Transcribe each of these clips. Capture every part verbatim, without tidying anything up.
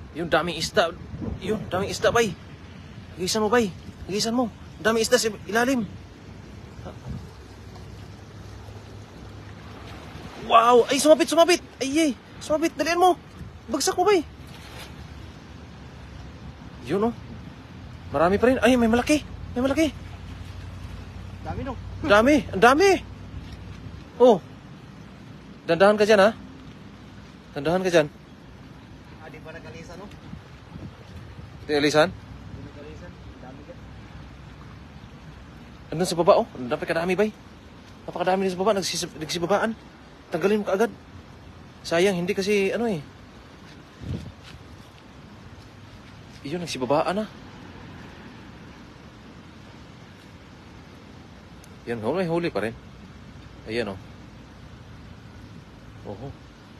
Yung daming isda. Yun, daming isda, bay. Hagisan mo, bay. Hagisan mo. Daming isda sa ilalim. Wow! Ay, sumabit, sumabit! Ay, ay! Sumabit, dalian mo! Bagsak mo, bay! Yun, oh. Marami pa rin. Ay, may malaki. May malaki. Dami, no? Dami, ang dami! Oh. Dandahan ka dyan, ha? Dandahan ka dyan. Ah, di ba nagalisan, no? Di alisan? Di nagalisan. Dami ka. Andun sa baba, oh. Napakadami, bay. Napakadami din sa baba. Nagsisib nagsibabaan. Tanggalin mo kaagad. Sayang, hindi kasi, ano eh. Iyon, nagsibabaan na. Yan, huli, huli pa rin. Ayan, oh. Oho.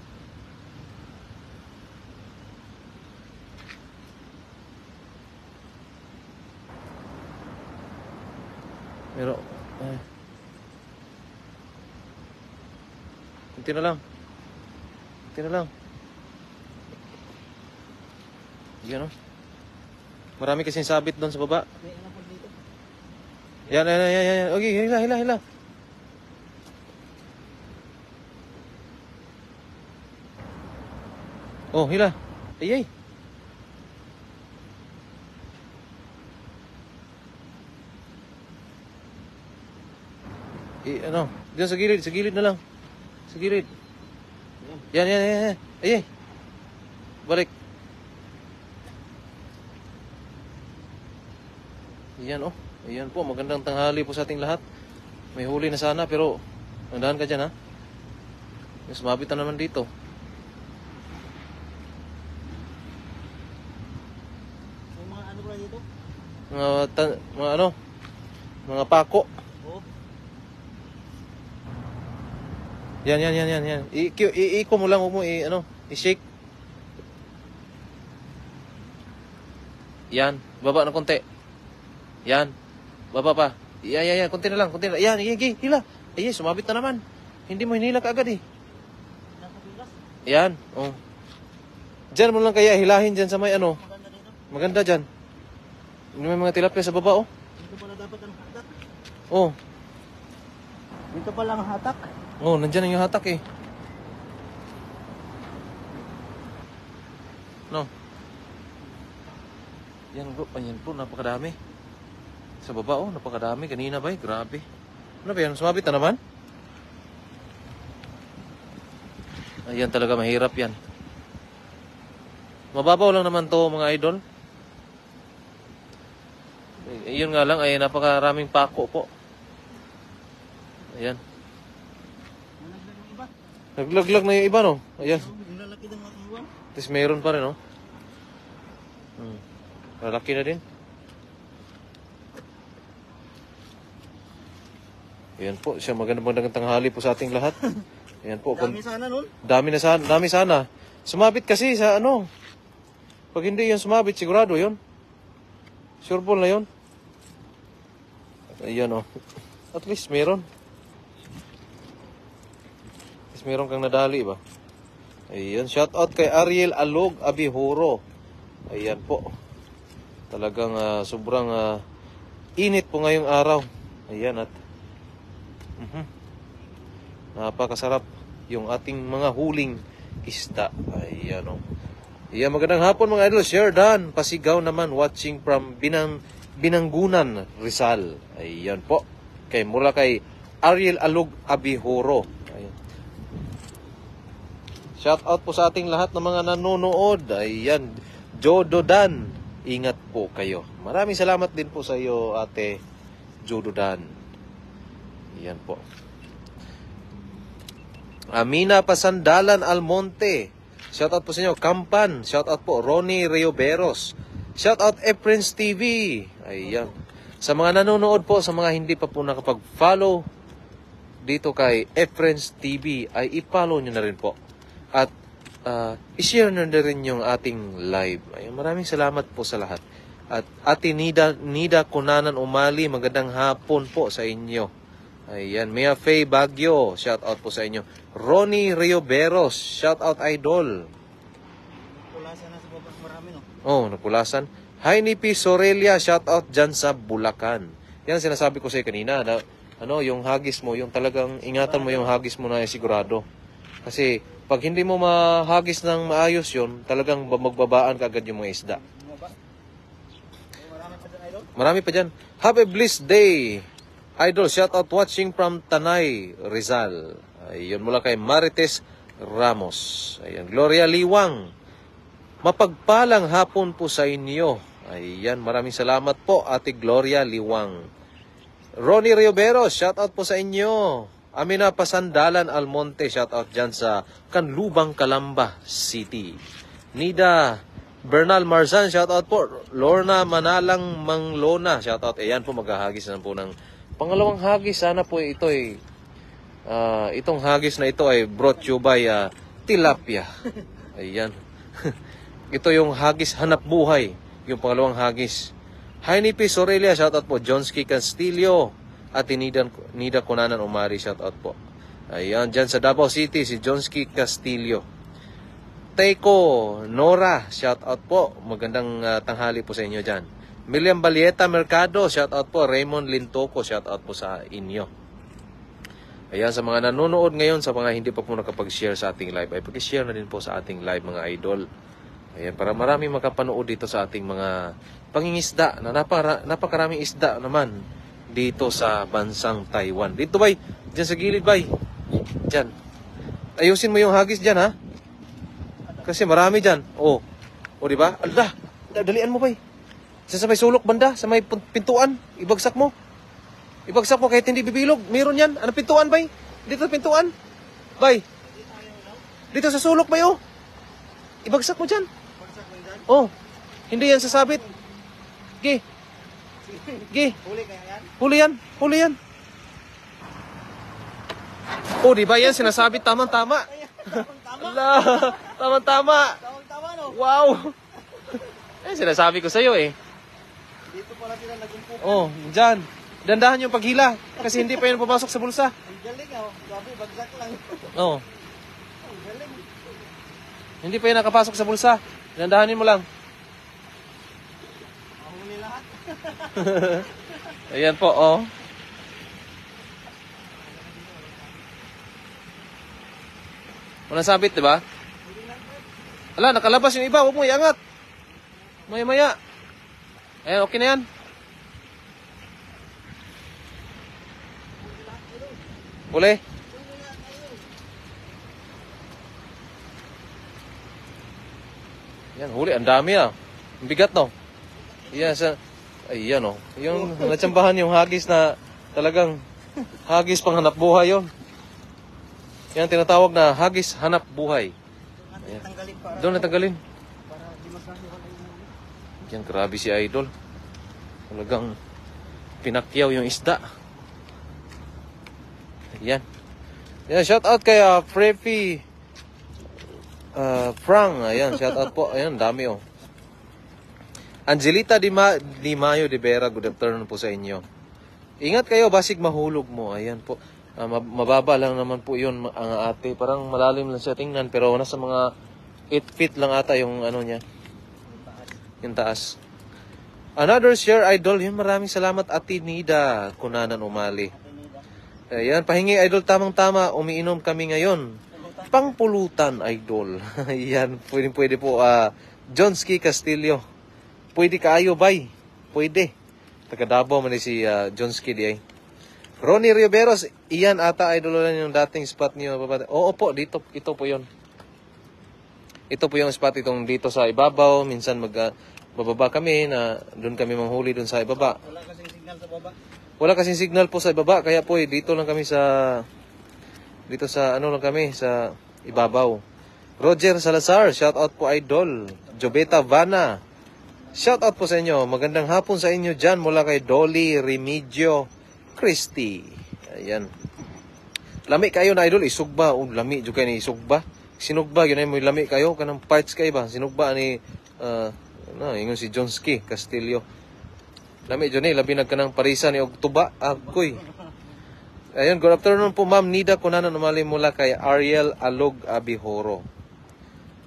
Pero, eh. Kunti na lang. Kunti na lang. Yan, oh. Marami kasing sabit doon sa baba. May anak ko dito. Yan, yan, yan, yan, yan. Okay, hila, hila, hila. Oh, hila. Ay, ay. Eh, ano? Diyan sa gilid, sa gilid na lang. Sa gilid. Yan, yan, yan, yan. Ay, ay. Balik. Yan, oh. Ayan po, magandang tanghali po sa ating lahat. May huli na sana, pero nandahan ka dyan, ha? May sumabit na naman dito. May mga ano pala dito? Mga, ta- mga ano? Mga pako. Oo. Yan, yan, yan, yan, yan. I- i- i-iko mo lang, huwag mo, i- ano, i-shake. Yan, baba na konti. Yan, baba pa. Yan, yan, yan, konti na lang, konti na lang. Yan, yan, yan, hila. Ay, sumabit na naman. Hindi mo hinila kaagad eh. Nakabigas. Yan, oh. Diyan mo lang kaya hilahin dyan sa may ano. Maganda dito. Maganda dyan. May mga tilapia sa baba, oh. Dito pala dapat ang hatak. Oh, Dito pala ang hatak. oh, nandyan yung hatak eh. No. Yan bro, ayan po, napakadami. Sa baba, oh, napakadami. Kanina ba eh, grabe. Ano ba yan, sumabit na naman? Ayan talaga, mahirap yan. Mababaw lang naman to mga idol. Yun nga lang, ay napakaraming pako po. Ayan. Nalaglag ng iba. Naglaglag na yung iba, no? Ayan. Yung lalaki ng makiwang. Tapos meron pa rin, no? Hmm. Lalaki na din. Ayan po, siya magandang magandang tanghali po sa ating lahat. Ayan po. Dami sana nun. Dami na sana, dami sana. Sumabit kasi sa ano. Pag hindi yan sumabit, sigurado yun. Sure ball na yun. Ayan, oh. At least meron. At least meron kang nadali ba? Ayan, shout out kay Ariel Alog Abihuro. Ayan po. Talagang uh, sobrang uh, init po ngayong araw. Ayan at uh-huh. Napakasarap yung ating mga huling isda. Ayan o. Ayan, magandang hapon mga idol. Share Dan, Pasigaw naman, watching from Binang, Binanggunan, Rizal. Ayan po. Kay mula kay Ariel Alog Abihuro. Ayan. Shout out po sa ating lahat ng mga nanonood. Ayan. Jodo Dan, ingat po kayo. Maraming salamat din po sa iyo, ate Jodo Dan. Ayan po. Amina Pasandalan Almonte. Shout out po sa inyo. Kampan. Shout out po. Ronnie Rioberos. Shout out Efrens T V. Ayan. Sa mga nanonood po, sa mga hindi pa po nakapag-follow dito kay Efrens T V, ay i-follow nyo na rin po. At uh, i-share nyo na rin yung ating live. Ayan. Maraming salamat po sa lahat. At Ate Nida, Nida Kunanan Umali, magandang hapon po sa inyo. Ayan, Mia Faye Bagyo, shout out po sa inyo. Ronnie Rioberos, shout out idol. Pula sana nasa baba. Marami no. Oh, napulasan. Hi Nipi Sorelia, shout out dyan sa Bulacan. Yan sinasabi ko sa kanina na ano, yung hagis mo, yung talagang ingatan mo yung hagis mo na sigurado. Kasi pag hindi mo mahagis ng maayos yun, talagang magbabaan ka agad yung mga isda. Bumaba. Eh, marami pa dyan, idol. Marami pa dyan. Have a blessed day. Idol, shout out watching from Tanay, Rizal. Ayun, mula kay Marites Ramos. Ayun, Gloria Liwang. Mapagpalang hapon po sa inyo. Ayan, maraming salamat po, Ate Gloria Liwang. Ronnie Riobero, shout out po sa inyo. Amina Pasandalan Almonte, shout out dyan sa Canlubang, Calamba City. Nida Bernal Marzan, shout out po. Lorna Manalang Manglona, shout out. Ayan po, maghahagis na po ng pangalawang hagis. Sana po ito ay uh, itong hagis na ito ay brought you by uh, tilapia. Ayan. Ito yung hagis hanap buhay, yung pangalawang hagis. Hi Nipi Sorelia, shout out po. Johnsky Castillo at Nida, Nida Kunanan Umari, shout out po. Ayan, dyan sa Davao City, si Johnsky Castillo. Teiko Nora, shout out po. Magandang uh, tanghali po sa inyo dyan. Miliam Balieta Mercado, shout out po. Raymond Lintoco, shout out po sa inyo. Ayan, sa mga nanonood ngayon, sa mga hindi pa po nakapag-share sa ating live, ay pag-share na din po sa ating live, mga idol. Ayan, para marami makapanood dito sa ating mga pangingisda na napaka, napakaraming isda naman dito sa bansang Taiwan. Dito bay, dyan sa gilid bay. Dyan. Ayusin mo yung hagis dyan ha. Kasi marami dyan. O, o diba? Alda, dalian mo bay. Sa may sulok banda, sa may pintuan, ibagsak mo. Ibagsak mo kahit hindi bibilog. Meron yan. Anong pintuan bay? Dito sa pintuan. Bay. Dito sa sulok bay oh. Ibagsak mo dyan. Oh, hindi yan sasabit. Gi. Gi. Huli kaya yan? Huli yan. Huli yan. Oh, di ba yan sinasabit tamang-tama? Tama. Ala, tamang-tama. Tawag-tawa no. Wow. Eh, sinasabi ko sa'yo eh. Dito pala sila nagumpukan. Oh, dyan. Dandahan yung paghila. Kasi hindi pa yan pumasok sa bulsa. Ang galing oh. Grabe, bagsak lang. Oh, Ang galing. hindi pa yan nakapasok sa bulsa. Dandahanin mo lang. Mahuli lahat. Ayan po, oh. Walang sabit, di ba? Ala, nakalabas yung iba. Huwag mo iangat. Maya-maya. Ayan, okay na yan. Uli. Yan, huli. Ang dami ah. Ang bigat, no? Yan, sa... Ayan, oh. Yung natsambahan yung hagis na talagang hagis pang hanap buhay yun. Yan, tinatawag na hagis hanap buhay. Ayan. Tanggalin para. Doon natanggalin. Para di magkakaroon yung Yan, grabe si Idol. Talagang pinakyaw yung isda. Yan. Yan, shout out kay uh, Preppy uh, Frank. Ayan, shout out po. Ayan, dami oh. Angelita Di, Ma Di Mayo de Vera, good afternoon po sa inyo. Ingat kayo, basig mahulog mo. Ayan po. Uh, mababa lang naman po yun ang ate. Parang malalim lang siya tingnan. Pero nasa mga eight feet lang ata yung ano niya. Yung taas. Another share idol. Yun, maraming salamat Ate Nida Kunanan Umali. Ayan, pahingi idol, tamang-tama. Umiinom kami ngayon. Pangpulutan idol. Ayan, pwede, pwede po. Uh, Johnsky Castillo. Pwede kaayo, bay. Pwede. Taga Davao man si uh, Johnsky di ay. Ronnie Riveros, iyan ata idol lang yung dating spot niyo. Oo po, dito, ito po yon. Ito po yung spot itong dito sa ibabaw. Minsan mag, uh, bababa kami na doon kami manghuli doon sa ibaba. wala kasing signal sa baba. Wala kasing signal po sa ibaba. Kaya po eh, dito lang kami sa... Dito sa ano lang kami, sa ibabaw. Roger Salazar, shout out po idol. Jobeta Vana, shout out po sa inyo. Magandang hapon sa inyo dyan mula kay Dolly Remigio Christy. Ayan. Lami kayo na idol, isugba. O, lami juga ni isugba. Sinugba, yun ay mo lami kayo. Kanang parts kayo ba? Sinugba ni, uh, ano, yung si Johnsky Castillo. Lami dyan eh, labi nagkanang parisa ni Ogtuba. Agoy. Ayun, good afternoon po ma'am Nida Kunanan Umali mula kay Ariel Alog Abihoro.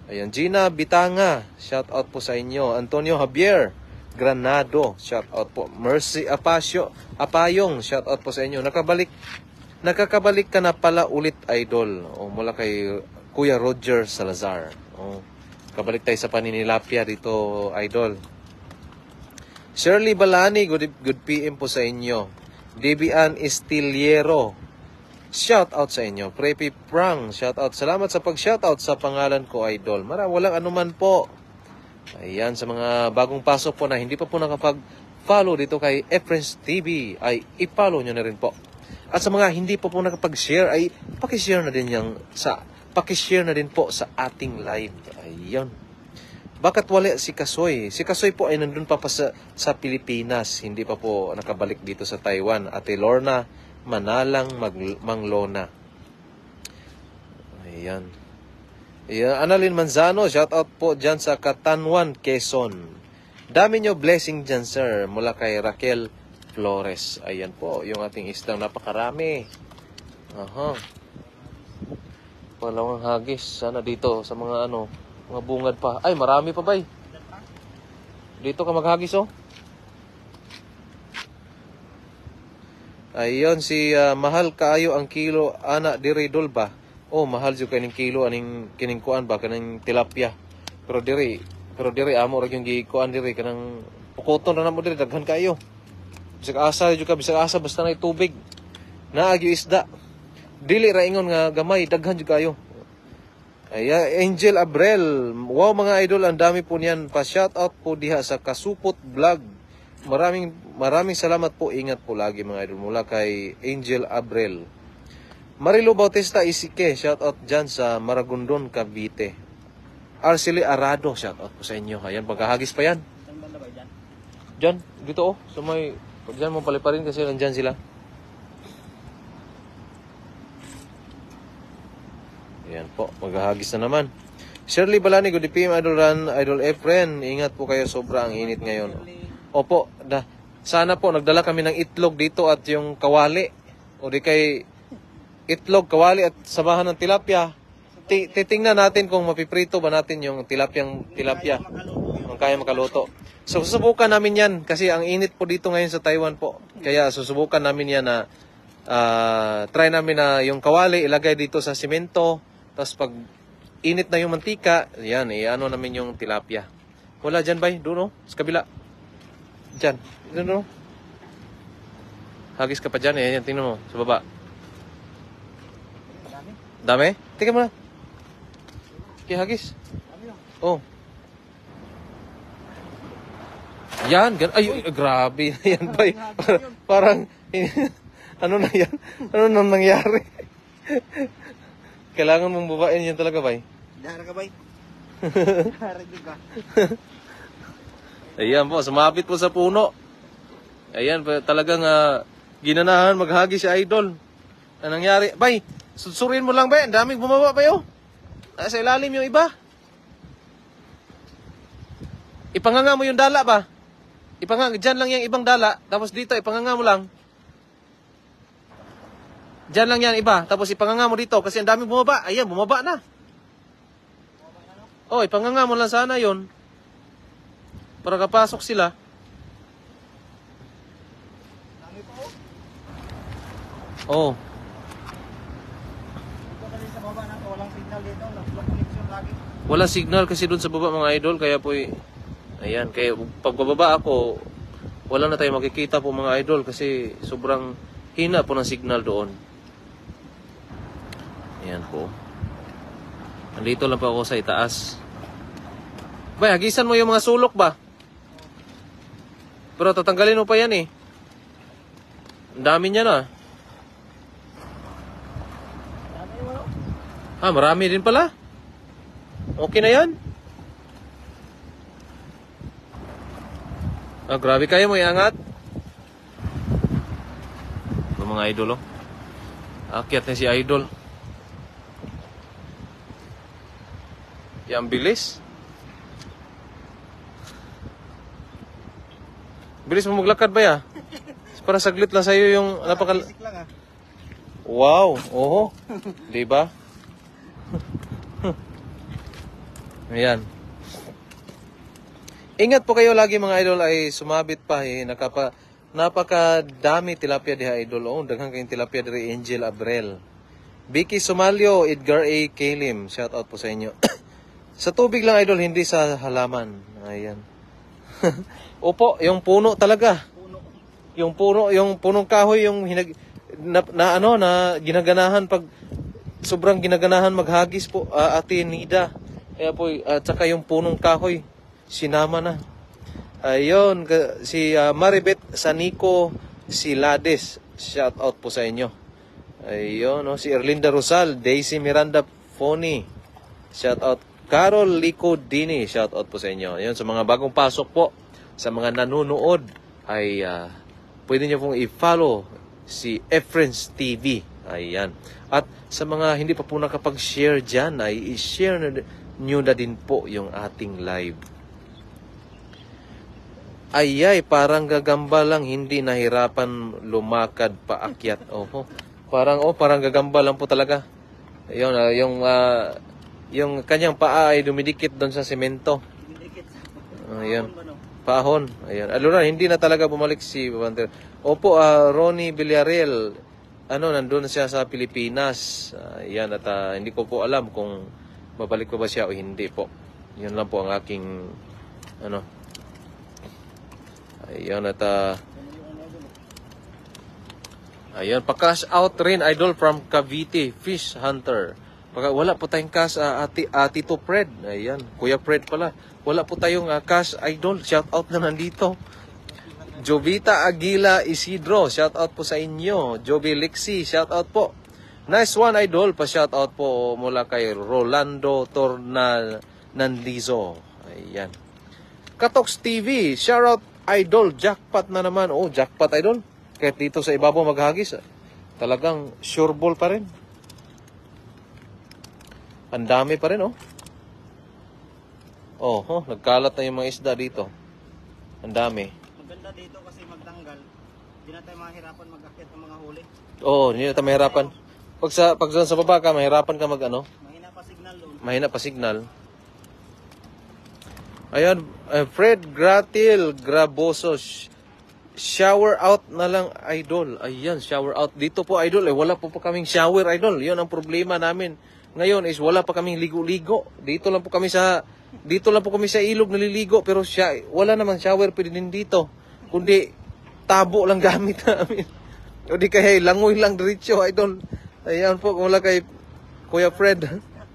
Ayan, Gina Bitanga, shout out po sa inyo. Antonio Javier Granado, shout out po. Mercy Apacio, Apayong, shout out po sa inyo. Nakabalik, nakakabalik ka na pala ulit, idol. O, mula kay Kuya Roger Salazar. O, kabalik tayo sa paninilapya dito, idol. Shirley Balani, good, good P M po sa inyo. Debian Estiliero, shout out sa inyo. Preppy Prang, shout out. Salamat sa pag-shout out sa pangalan ko, idol. Mara, walang anuman po. Ayan, sa mga bagong pasok po na hindi pa po nakapag-follow dito kay Efrens T V, ay i-follow nyo na rin po. At sa mga hindi pa po nakapag-share, ay pakishare na din yung sa, pakishare na din po sa ating live. Ayan. Bakit wala si Kasoy? Si Kasoy po ay nandun pa pa sa, sa Pilipinas. Hindi pa po nakabalik dito sa Taiwan. Ate Lorna Manalang Mag, Manglona. Ayan. Ayan. Annalyn Manzano, shout out po dyan sa Catanwan, Quezon. Dami nyo blessing dyan, sir. Mula kay Raquel Flores. Ayan po, yung ating islang napakarami. Aha. Palawang hagis. Sana dito sa mga ano, mga bungad pa. Ay, marami pa ba eh. Dito ka maghagis oh. Ayun, si uh, mahal kaayo ang kilo, ana diri dolba. Oh, mahal jud kaning kilo aning kining kuan ba kanang tilapia. Pero diri, pero diri amo ra yung gikuan diri kanang pukoton ra namo diri daghan kayo. Bisag asa jud ka, bisag asa basta nay tubig. Naagi isda. Dili ra ingon nga gamay, daghan jud kayo. Ay, Angel Abrel, wow mga idol, ang dami po niyan. Pa-shout out po diha sa Kasupot Vlog. Maraming maraming salamat po. Ingat po lagi mga idol mula kay Angel Abrel. Marilo Bautista Isike, shout out dyan sa Maragondon, Cavite. Arceli Arado, shout out po sa inyo. Ayan, pagkahagis pa yan. Saan ba na ba dyan? Dyan, dito oh. So may, dyan mo paliparin kasi nandyan sila. Ayan po, maghahagis na naman. Shirley Balani, good P M, Idol Ran, Idol Efren. Ingat po kayo, sobra ang init ngayon. Opo, da, sana po nagdala kami ng itlog dito at yung kawali. O di kay itlog, kawali at sabahan ng tilapia. Ti- titingnan natin kung mapiprito ba natin yung tilapyang tilapia. Kung kaya makaluto. So susubukan namin yan kasi ang init po dito ngayon sa Taiwan po. Kaya susubukan namin yan na uh, try namin na yung kawali ilagay dito sa simento. Tapos pag init na yung mantika, yan, i-ano namin yung tilapia. Wala dyan, bay? Doon, no? Sa kabila. Dyan. Doon, no? Hagis ka pa dyan, eh. Yan, tingnan mo. Sa baba. Dami. Dami? Tingnan mo na. Kaya hagis. Dami yun. Oh. Yan, gan ay, ay, grabe. Yan, bay. Parang, ano na yan? Ano nang nangyari? Kailangan mong babain yan talaga, bay. Dahara ka ba? Dahara ka. Ayan po, sumabit po sa puno. Ayan, talagang uh, ginanahan maghagi si Idol. Anong nangyari? Bay, susurin mo lang, bay. Ang daming bumaba pa yun. Nasa ilalim yung iba. Ipanganga mo yung dala ba? Ipanganga, dyan lang yung ibang dala. Tapos dito, ipanganga mo lang. Diyan lang yan iba. Tapos ipanganga mo dito kasi ang dami bumaba. Ayan, bumaba na. Oh, ipanganga mo lang sana yon para kapasok sila. Dami pa oh. Oh. Dito kasi sa baba na walang signal dito. Walang connection lagi. Wala signal kasi doon sa baba mga idol. Kaya po, ayan. Kaya pag bababa ako, wala na tayo makikita po mga idol kasi sobrang hina po ng signal doon. Ayan po. Nandito lang po ako sa itaas. Bay, hagisan mo yung mga sulok ba? Pero tatanggalin mo pa yan eh. Ang dami niya na. Dami mo no? Ah, marami din pala. Okay na yan. Ah, grabe kayo mo iangat. Ito mga idol oh. Akyat na si Idol. Yan, bilis. Bilis mo maglakad ba ya? Para saglit lang sa'yo yung napakal... Basic lang ah. Wow, oho. Diba? Ayan. Ingat po kayo lagi mga idol ay sumabit pa eh. Nakapa, napakadami tilapia diha idol. Oh, daghang kayong tilapia diri Angel Abrel. Vicky Somalio, Edgar A. Kalim. Shout out po sa inyo. Sa tubig lang idol, hindi sa halaman. Ayan. Opo, yung puno talaga. Yung puno, yung punong kahoy, yung hinag, na, na ano, na ginaganahan pag sobrang ginaganahan maghagis po, uh, Ate Nida. Kaya po, at uh, saka yung punong kahoy, sinama na. Ayun, si uh, Maribet Sanico Silades. Shout out po sa inyo. Ayun, no, si Erlinda Rosal, Daisy Miranda Foni. Shout out. Carol Lico Dini. Shout out po sa inyo. Ayun, sa mga bagong pasok po, sa mga nanonood, ay uh, pwede niyo pong i-follow si Efrens T V. Ayan. At sa mga hindi pa po nakapag-share dyan, ay i-share nyo na din po yung ating live. Ayay, parang gagamba lang, hindi nahirapan lumakad paakyat. Oho. Parang oh, parang gagamba lang po talaga. Ayun, uh, yung uh, yung kanyang paa ay dumidikit doon sa semento. Ayun. Paahon. Ayun. Alura, hindi na talaga bumalik si Wander. Opo, uh, Ronnie Villarreal, ano, nandun siya sa Pilipinas. Ayan, uh, at uh, hindi ko po alam kung babalik pa ba siya o hindi po. Yun lang po ang aking ano. Ayun, at uh, ayun, pa-cash out rin idol from Cavite, Fish Hunter. Pag wala po tayong cash, uh, ati, uh, Tito Fred. Ayan, Kuya Fred pala. Wala po tayong uh, cash idol. Shout out na nandito. Jovita Aguila Isidro, shout out po sa inyo. Joby Lexi, shout out po. Nice one idol, pa shout out po mula kay Rolando Torna Nandizo. Ayan. Katox T V, shout out idol, jackpot na naman. Oh, jackpot idol. Kahit dito sa ibabaw maghagis, talagang sure ball pa rin. Ang dami pa rin, oh. Oh, oh, nagkalat na yung mga isda dito. Ang dami. Maganda dito kasi magtanggal. Hindi na tayo mahirapan mag-akit ng mga huli. Oo, oh, hindi na tayo mahirapan. Pag sa, pag sa baba ka, mahirapan ka mag ano? Mahina pa signal doon. Mahina pa signal. Ayan, uh, Fred Gratil Graboso. Shower out na lang, idol. Ayan, shower out. Dito po, idol, eh, wala po pa kaming shower, idol. Yun ang problema namin. Ngayon is wala pa kaming ligo-ligo. Dito lang po kami sa dito lang po kami sa ilog naliligo, pero siya wala namang shower pwede din dito. Kundi tabo lang gamit namin. O di kaya langoy lang diretso, idol. Ayan po, mula kay Kuya Fred.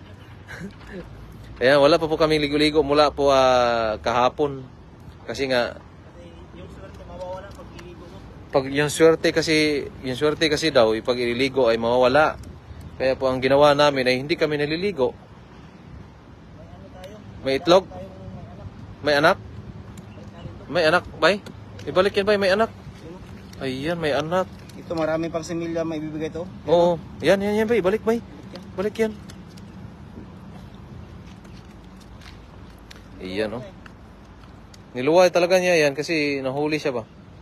Ayan, wala pa po kaming ligo-ligo mula po uh, kahapon. Kasi nga Yung swerte mawawala pag iligo mo. pag yung swerte kasi yung swerte kasi daw pag ililigo ay mawawala. Kaya po ang ginawa namin ay hindi kami naliligo. May itlog? May anak? May anak, bay? Ibalik yan, bay, may anak. Ayan, may anak. Ito marami pang similya may bibigay to. Oo, yan, yan, yan, bay. Balik, bay. Balik yan. Ayan, oh. Niluway talaga niya yan kasi nahuli siya ba?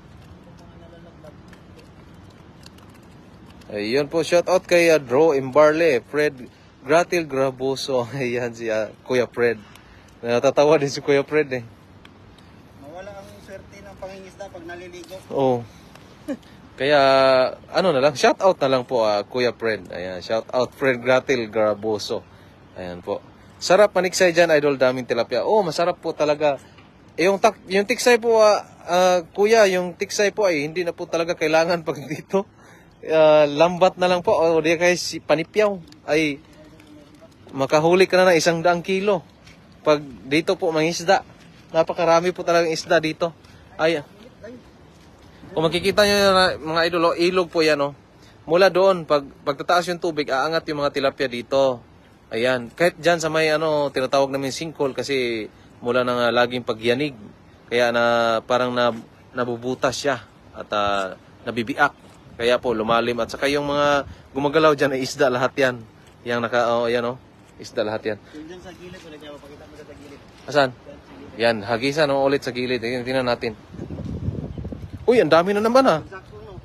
Ayun po, shout out kay uh, Dro Imbarle, Fred Gratil Graboso. Ayan si uh, Kuya Fred. Natatawa din si Kuya Fred eh. Mawala ang swerte ng pangingisda pag naliligo. Oo. Kaya ano na lang, shout out na lang po uh, Kuya Fred. Ayan, shout out Fred Gratil Graboso. Ayan po. Sarap maniksay dyan, idol, daming tilapia. Oh, masarap po talaga. Eh, yung, tak, yung tiksay po, uh, uh, Kuya, yung tiksay po ay hindi na po talaga kailangan pag dito. Uh, lambat na lang po o di kaya si panipyaw ay makahuli ka na ng isang daang kilo pag dito po mga isda, napakarami po talagang isda dito. Ay, kung makikita nyo mga idolo, ilog po yan, oh. Mula doon pag pagtataas yung tubig, aangat yung mga tilapia dito. Ayan, kahit dyan sa may ano tinatawag namin sinkhole kasi mula ng uh, laging pagyanig kaya na parang na, nabubutas siya at uh, nabibiak. Kaya po lumalim at saka yung mga gumagalaw dyan ay isda lahat yan. Yang naka, oh, yan oh, isda lahat yan. Yung dyan sa gilid, ulit yung pakita mo sa gilid. Asan? Yan, hagisan oh, ulit sa gilid. Tingnan natin. Uy, ang dami na naman ah. Sakto no.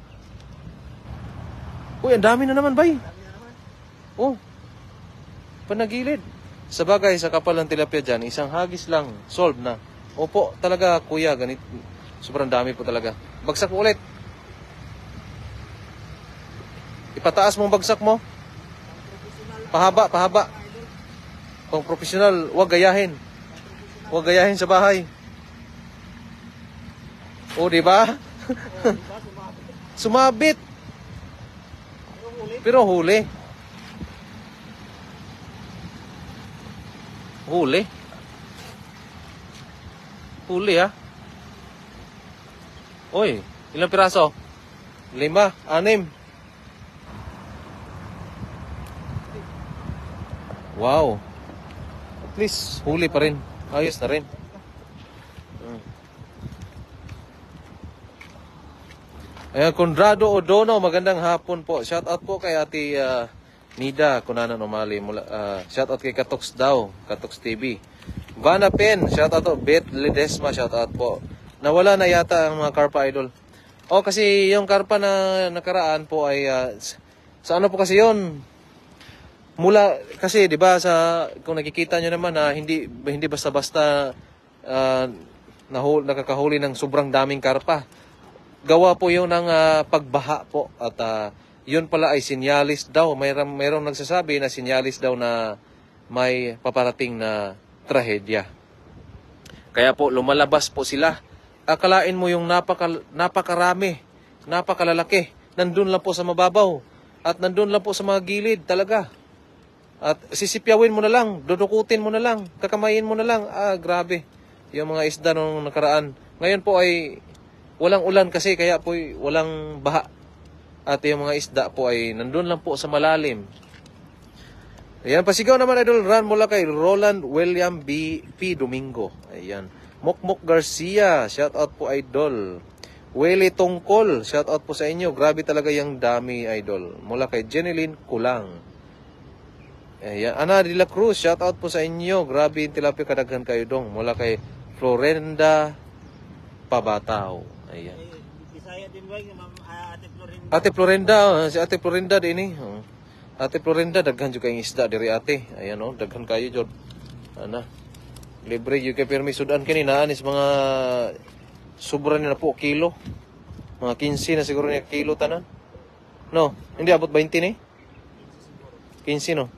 Uy, ang dami na naman bay. Dami na naman. Oh, panagilid. Sa bagay, sa kapal ng tilapia dyan, isang hagis lang, solve na. Opo, talaga kuya, ganit. Sobrang dami po talaga. Bagsak mo ulit. Ipataas mong bagsak mo. Pahaba, pahaba. Pang profesional, huwag gayahin. Huwag gayahin sa bahay. O, di ba? Sumabit. Pero huli. Huli. Huli, ha? Oy, ilang piraso? Lima, anim. Wow. At least, huli pa rin. Ayos na rin. Hmm. Ayan, Conrado Odono, magandang hapon po. Shout out po kay Ate uh, Nida, Kunanan Umali. Mula, uh, shout out kay Katox daw, Katox T V. Vanna Pen, shout out to. Beth Ledesma, shout out po. Nawala na yata ang mga Karpa Idol. Oh, kasi yung Karpa na nakaraan po ay uh, sa ano po kasi yon mula kasi 'di ba sa kung nakikita niyo naman na hindi hindi basta-basta uh, nahul, nakakahuli ng sobrang daming karpa. Gawa po 'yung ng uh, pagbaha po at uh, 'yun pala ay sinyalis daw. Mayroong mayroong nagsasabi na sinyalis daw na may paparating na trahedya. Kaya po lumalabas po sila. Akalain mo 'yung napaka napakarami, napakalalaki. Nandun lang po sa mababaw at nandun lang po sa mga gilid talaga. At sisipyawin mo na lang, dudukutin mo na lang, kakamayin mo na lang. Ah, grabe. Yung mga isda nung nakaraan. Ngayon po ay walang ulan kasi kaya po ay walang baha. At yung mga isda po ay nandun lang po sa malalim. Ayan, pasigaw naman Idol Ran mula kay Roland William B. P. Domingo. Ayan. Mokmok Garcia, shout out po Idol. Willie Tongkol, shout out po sa inyo. Grabe talaga yung dami Idol. Mula kay Jeneline Kulang. Ayan. Ana de la Cruz, shout out po sa inyo. Grabe yung tilapia kadaghan kayo dong. Mula kay Florenda Pabataw. Ayan. Bisaya din ba yung Ate Florinda? Ate Florenda, oh, si Ate Florenda din eh. Oh. Ate Florenda, daghan juga yung isda diri ate. Ayan oh, daghan kayo jud. Ana. Libre yung kay permi sudan kanina anis mga sobra na po kilo. Mga quince na siguro niya kilo tanan. No, hindi abot twenty ni. quince no.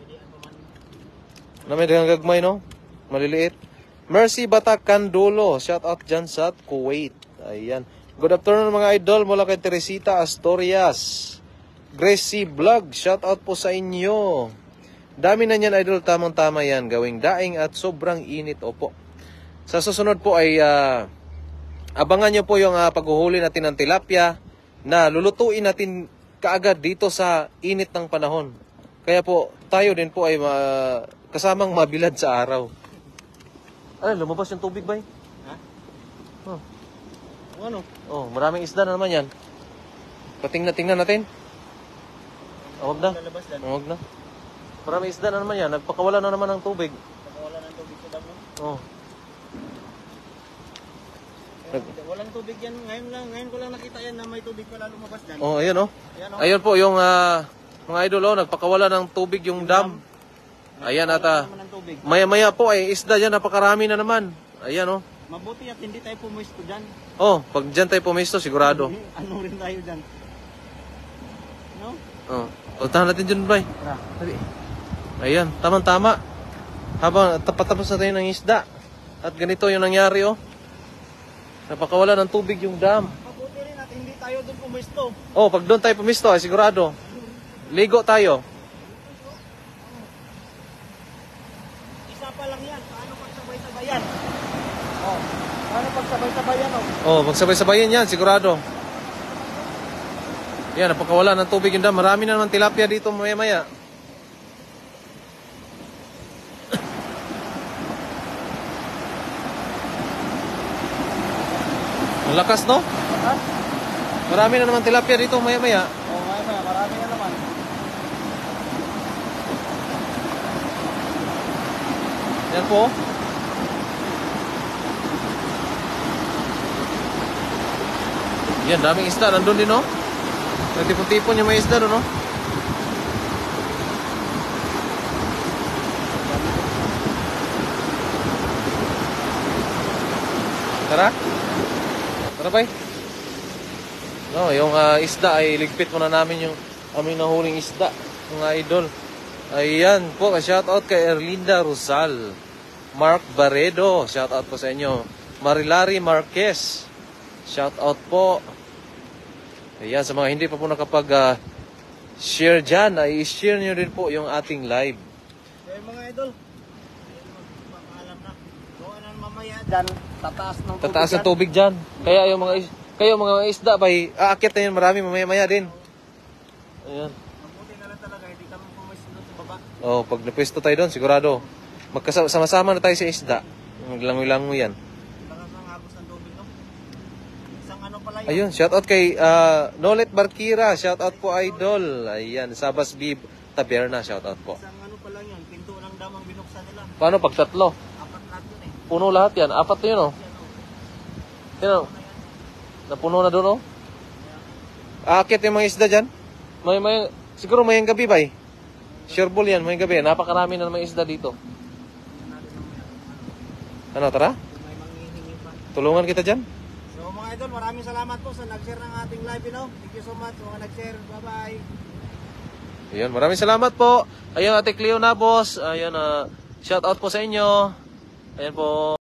Na may dagang gagmay, no? Maliliit. Mercy Batakan Dulo. Shout out dyan sa Kuwait. Ayan. Good afternoon mga idol. Mula kay Teresita Astorias. Gracie Vlog. Shout out po sa inyo. Dami na niyan idol. Tamang-tama yan. Gawing daing at sobrang init. Opo. Sa susunod po ay uh, abangan nyo po yung uh, paghuhuli natin ng tilapia na lulutuin natin kaagad dito sa init ng panahon. Kaya po tayo din po ay uh, kasamang mabilad sa araw. Ano, lumabas yung tubig ba? Ha? Oh. Ano? Oh, maraming isda na naman yan. Patingnan tingnan natin. Oh, wag na. Lalabas lang. Oh, wag na. Maraming isda na naman yan. Nagpakawala na naman ng tubig. Pagkawala ng tubig sa damo. Oh. Nag... Walang tubig yan. Ngayon lang, ngayon ko lang nakita yan na may tubig pala lumabas dyan. Oh, ayun oh. Ayan, oh. Ayun po yung uh, mga idol oh, nagpakawala ng tubig yung dam. Ayan ata. Maya-maya po ay isda dyan, napakarami na naman. Ayan oh. Mabuti at hindi tayo pumisto dyan. Oh, pag dyan tayo pumisto, sigurado. Ano rin tayo dyan. No? Oh. Puntahan natin dyan, bay. Tara. Ayan, tamang-tama. Habang tapatapos na tayo ng isda. At ganito yung nangyari oh. Napakawala ng tubig yung dam. Mabuti rin at hindi tayo doon pumisto. Oh, pag doon tayo pumisto, ay sigurado. Ligo tayo. Pa lang yan. Paano pagsabay-sabayan? Oh. Paano pagsabay-sabayan oh? Oh, pagsabay-sabayan yan, sigurado. Yan, napakawala ng tubig yung dam. Marami na naman tilapia dito maya-maya. Ang lakas, no? Ha? Marami na naman tilapia dito maya-maya. Oh, maya-maya. Marami na naman. Yan po. Yan, daming isda. Nandun din, no? Nagtipon-tipon yung may isda, no? Tara. Tara bay. No, yung ah, isda ay ligpit muna namin yung aming nahuling isda, mga idol. Ayan po, shoutout kay Erlinda Rosal. Mark Baredo, shoutout po sa inyo. Marilari Marquez, shoutout po. Ayan, sa mga hindi pa po nakapag ah, share dyan, ay i-share nyo rin po yung ating live. Kaya mga idol, magpapaalam na. Kung ano mamaya dyan, tataas ng tubig Tataas dyan. ng tubig dyan. Kaya yung mga is- kayo mga isda bay, aakit na yun marami mamaya-maya din. Ayan. Mabuti na lang talaga, hindi kami pumis doon sa baba. Oh, pag napwesto tayo doon, sigurado. Magkasama-sama na tayo sa isda. Maglangoy-langoy yan. Lakas ng agos ng tubig, no? Isang ano pala yun. Ayun, shoutout kay ah, Nolet Barkira. Shoutout po, idol. Ayan, Sabas Bib Taberna. Shoutout po. Isang ano pala yun, pinto ng damang binuksan nila. Paano pag tatlo? Apat lahat yun eh. Puno lahat yan. Apat na yun, oh. Yan, oh. Napuno na doon, oh. Aakit yung mga isda dyan. May, may, siguro may gabi, bay. Sure ball yan, may gabi. Napakarami na may isda dito. Ano, tara? May manghihingi pa. Tulungan kita dyan. So mga idol, maraming salamat po sa nag-share ng ating live, you know? Thank you so much sa mga nag-share. Bye-bye. Ayan, maraming salamat po. Ayan, Ate Cleo na, boss. Ayan, uh, shout out po sa inyo. Ayan po.